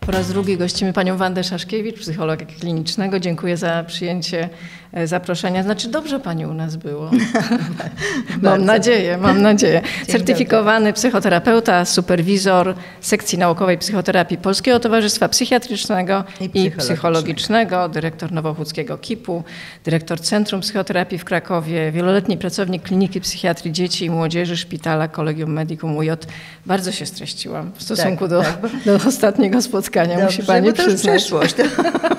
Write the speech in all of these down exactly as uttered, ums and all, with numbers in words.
Po raz drugi gościmy panią Wandę Szaszkiewicz, psychologa klinicznego. Dziękuję za przyjęcie zaproszenia. Znaczy dobrze pani u nas było. Mam nadzieję, mam nadzieję. Certyfikowany psychoterapeuta, superwizor sekcji naukowej psychoterapii Polskiego Towarzystwa Psychiatrycznego i, i Psychologicznego, dyrektor Nowochódzkiego K I P-u, dyrektor Centrum Psychoterapii w Krakowie, wieloletni pracownik Kliniki Psychiatrii Dzieci i Młodzieży Szpitala Collegium Medicum U J. Bardzo się streściłam w stosunku tak, do, tak, bo... do ostatniego spotkania, dobrze, musi pani to przyznać. Przeszłość. To...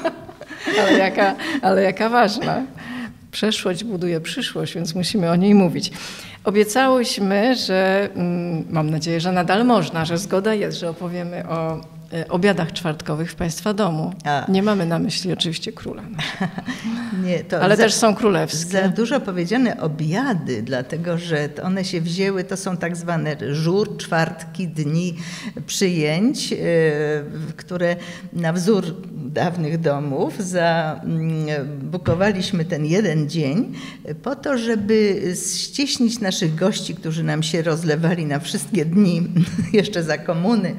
ale, jaka, ale jaka ważna. Przeszłość buduje przyszłość, więc musimy o niej mówić. Obiecałyśmy, że mam nadzieję, że nadal można, że zgoda jest, że opowiemy o obiadach czwartkowych w państwa domu. A. Nie mamy na myśli oczywiście króla. Nie, to ale za, też są królewskie. Za dużo powiedziane obiady, dlatego że one się wzięły, to są tak zwane żur, czwartki, dni przyjęć, yy, które na wzór dawnych domów zabukowaliśmy ten jeden dzień po to, żeby ścieśnić naszych gości, którzy nam się rozlewali na wszystkie dni jeszcze za komuny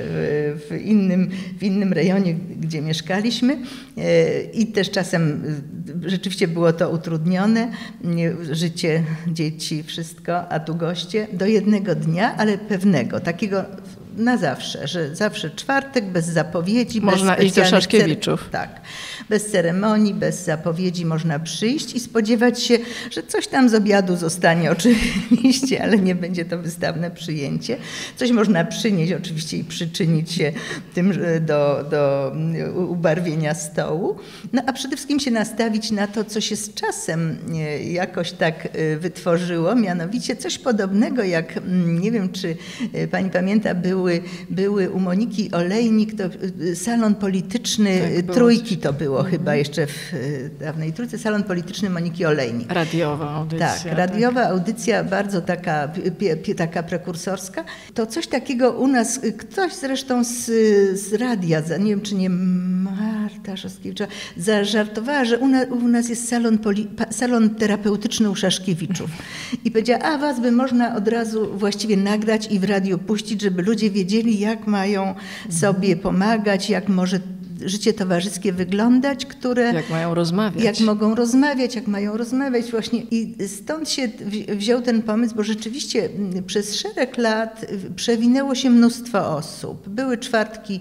w innym, w innym rejonie, gdzie mieszkaliśmy i też czasem rzeczywiście było to utrudnione, życie, dzieci, wszystko, a tu goście, do jednego dnia, ale pewnego, takiego na zawsze, że zawsze czwartek, bez zapowiedzi. Można bez iść do Szaszkiewiczów. Tak, bez ceremonii, bez zapowiedzi można przyjść i spodziewać się, że coś tam z obiadu zostanie oczywiście, ale nie będzie to wystawne przyjęcie. Coś można przynieść oczywiście i przyczynić się tym do, do ubarwienia stołu. No a przede wszystkim się nastawić na to, co się z czasem jakoś tak wytworzyło, mianowicie coś podobnego jak, nie wiem czy pani pamięta, były Były u Moniki Olejnik, to salon polityczny tak, Trójki to było mhm. chyba jeszcze w dawnej Trójce, salon polityczny Moniki Olejnik. Radiowa audycja. Tak, radiowa tak. audycja, bardzo taka, taka prekursorska. To coś takiego u nas, ktoś zresztą z, z radia, nie wiem czy nie Marta Szaszkiewicz, zażartowała, że u nas, u nas jest salon, poli, salon terapeutyczny u Szaszkiewiczów. I powiedziała, a was by można od razu właściwie nagrać i w radiu puścić, żeby ludzie wiedzieli, jak mają sobie pomagać, jak może życie towarzyskie wyglądać, które... Jak mają rozmawiać. Jak mogą rozmawiać, jak mają rozmawiać właśnie. I stąd się wziął ten pomysł, bo rzeczywiście przez szereg lat przewinęło się mnóstwo osób. Były czwartki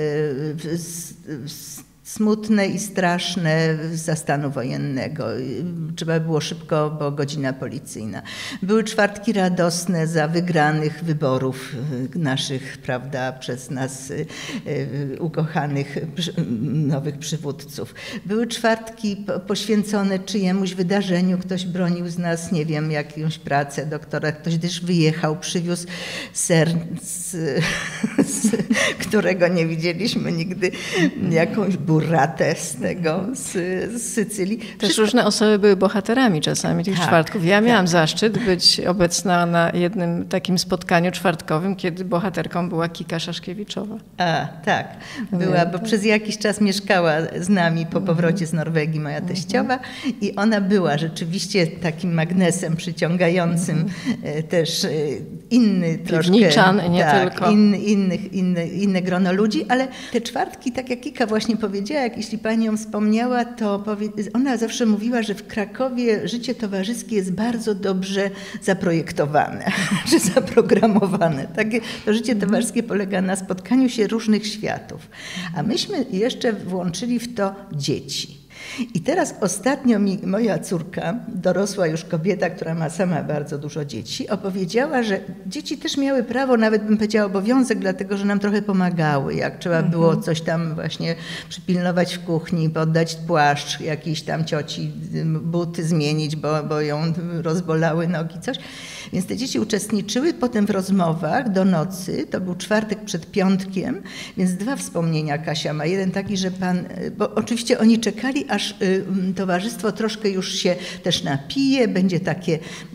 smutne i straszne za stanu wojennego. Trzeba było szybko, bo godzina policyjna. Były czwartki radosne za wygranych wyborów naszych, prawda, przez nas ukochanych nowych przywódców. Były czwartki poświęcone czyjemuś wydarzeniu. Ktoś bronił z nas, nie wiem, jakąś pracę doktora. Ktoś też wyjechał, przywiózł ser, z, z, którego nie widzieliśmy nigdy, jakąś burratę z tego, z, z Sycylii. Też Wszystko... różne osoby były bohaterami czasami tych tak, czwartków. Ja miałam tak. zaszczyt być obecna na jednym takim spotkaniu czwartkowym, kiedy bohaterką była Kika Szaszkiewiczowa. A, tak. Była, bo przez jakiś czas mieszkała z nami po powrocie z Norwegii moja teściowa i ona była rzeczywiście takim magnesem przyciągającym też inny troszkę... Piwniczan, nie tak, tylko. In, innych, inne, inne grono ludzi, ale te czwartki, tak jak Kika właśnie powiedziała, jak jeśli pani ją wspomniała, to powie, ona zawsze mówiła, że w Krakowie życie towarzyskie jest bardzo dobrze zaprojektowane, czy zaprogramowane. Takie, to życie towarzyskie polega na spotkaniu się różnych światów. A myśmy jeszcze włączyli w to dzieci. I teraz ostatnio mi moja córka, dorosła już kobieta, która ma sama bardzo dużo dzieci, opowiedziała, że dzieci też miały prawo, nawet bym powiedziała obowiązek, dlatego że nam trochę pomagały. Jak trzeba było coś tam właśnie przypilnować w kuchni, poddać płaszcz jakiejś tam cioci, buty zmienić, bo, bo ją rozbolały nogi, coś. Więc te dzieci uczestniczyły potem w rozmowach do nocy, to był czwartek przed piątkiem, więc dwa wspomnienia Kasia ma. Jeden taki, że pan, bo oczywiście oni czekali, aż towarzystwo troszkę już się też napije, będzie takie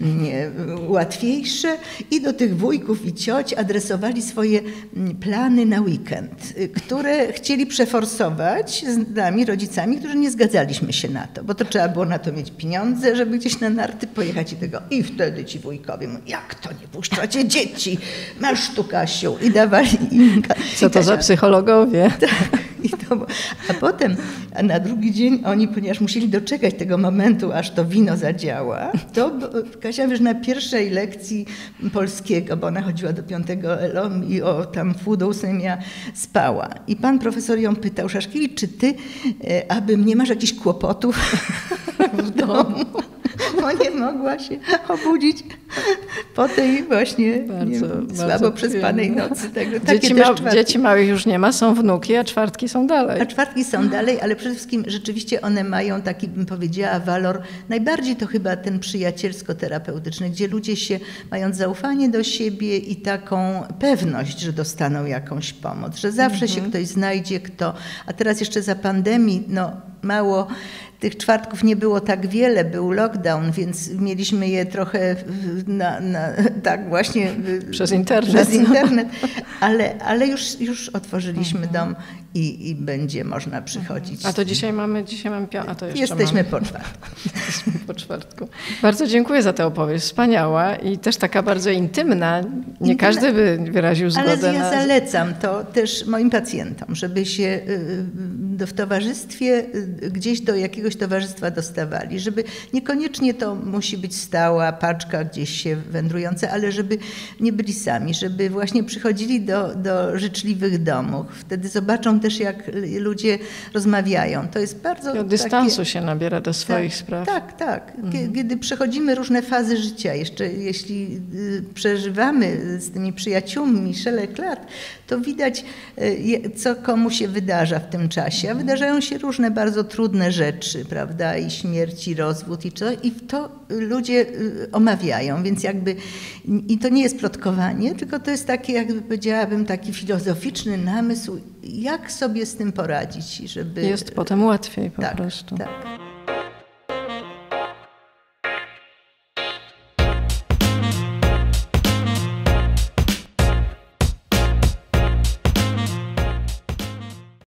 łatwiejsze i do tych wujków i cioć adresowali swoje plany na weekend, które chcieli przeforsować z nami, rodzicami, którzy nie zgadzaliśmy się na to, bo to trzeba było na to mieć pieniądze, żeby gdzieś na narty pojechać i tego. I wtedy ci wujkowie mówią, jak to nie puszczacie dzieci? Masz tu, Kasiu. I dawali im... Co to za psychologowie? Tak. I to, a potem a na drugi dzień oni, ponieważ musieli doczekać tego momentu, aż to wino zadziała, to Kasia, wiesz, na pierwszej lekcji polskiego, bo ona chodziła do piątego L O M i o tam wpół do ósmej miała, spała. I pan profesor ją pytał, Szaszkiewicz, czy ty, e, aby nie masz jakichś kłopotów w domu? Bo nie mogła się obudzić po tej właśnie bardzo, nie wiem, słabo bardzo przespanej nocy. Tego, dzieci, ma, dzieci małych już nie ma, są wnuki, a czwartki są dalej. A czwartki są dalej, ale przede wszystkim rzeczywiście one mają taki, bym powiedziała, walor. Najbardziej to chyba ten przyjacielsko-terapeutyczny, gdzie ludzie się, mając zaufanie do siebie i taką pewność, że dostaną jakąś pomoc, że zawsze mhm. się ktoś znajdzie, kto... A teraz jeszcze za pandemii, no mało... Tych czwartków nie było tak wiele, był lockdown, więc mieliśmy je trochę na, na, tak właśnie przez internet, przez internet. Ale, ale już, już otworzyliśmy mhm. dom i, i będzie można przychodzić. A to dzisiaj mamy, dzisiaj mamy pią- a to jeszcze Jesteśmy mamy. po czwartku. Jesteśmy po czwartku. Bardzo dziękuję za tę opowieść, wspaniała i też taka bardzo intymna. Nie intymna, każdy by wyraził zgodę. Ale ja na... zalecam to też moim pacjentom, żeby się w towarzystwie gdzieś do jakiegoś towarzystwa dostawali, żeby niekoniecznie to musi być stała paczka gdzieś się wędrująca, ale żeby nie byli sami, żeby właśnie przychodzili do, do życzliwych domów. Wtedy zobaczą też, jak ludzie rozmawiają. To jest bardzo I od dystansu takie... się nabiera do swoich tak, spraw. Tak, tak. Mhm. Kiedy przechodzimy różne fazy życia, jeszcze jeśli przeżywamy z tymi przyjaciółmi szereg lat, to widać, co komu się wydarza w tym czasie. A wydarzają się różne bardzo trudne rzeczy, prawda, i śmierć, i rozwód, i co, i to ludzie omawiają, więc jakby, i to nie jest plotkowanie, tylko to jest taki, jakby powiedziałabym, taki filozoficzny namysł, jak sobie z tym poradzić, żeby... Jest potem łatwiej po tak, prostu. Tak.